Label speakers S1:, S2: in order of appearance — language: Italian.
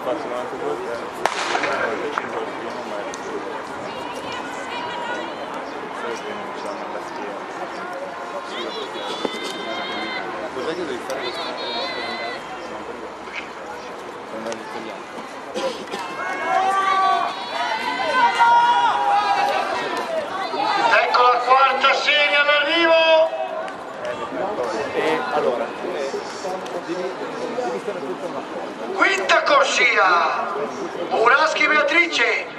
S1: Cos'è che devi fare questo?
S2: Ecco la quarta serie all'arrivo.
S1: Allora, devi stare tutto una cosa.
S2: Quinta corsia. Buraschi Beatrice.